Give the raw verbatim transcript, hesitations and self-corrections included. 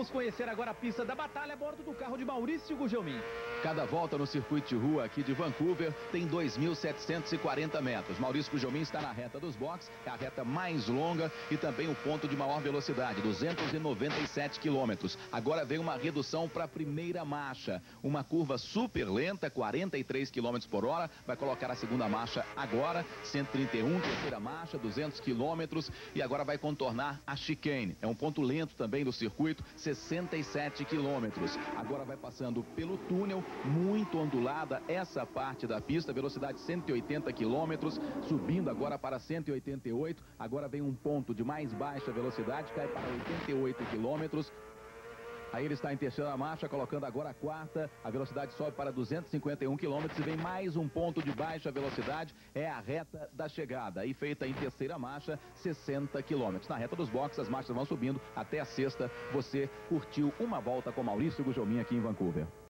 Vamos conhecer agora a pista da batalha a bordo do carro de Maurício Gugelmin. Cada volta no circuito de rua aqui de Vancouver tem dois mil setecentos e quarenta metros. Maurício Gugelmin está na reta dos boxes, é a reta mais longa e também o ponto de maior velocidade, duzentos e noventa e sete quilômetros. Agora vem uma redução para a primeira marcha, uma curva super lenta, quarenta e três quilômetros por hora. Vai colocar a segunda marcha agora, cento e trinta e um, terceira marcha, duzentos quilômetros, e agora vai contornar a chicane. É um ponto lento também do circuito, sessenta e sete quilômetros. Agora vai passando pelo túnel, muito ondulada essa parte da pista, velocidade cento e oitenta quilômetros, subindo agora para cento e oitenta e oito. Agora vem um ponto de mais baixa velocidade, cai para oitenta e oito quilômetros. Aí ele está em terceira marcha, colocando agora a quarta. A velocidade sobe para duzentos e cinquenta e um quilômetros e vem mais um ponto de baixa velocidade. É a reta da chegada. Aí feita em terceira marcha, sessenta quilômetros. Na reta dos boxes, as marchas vão subindo até a sexta. Você curtiu uma volta com Maurício Gugelmin aqui em Vancouver.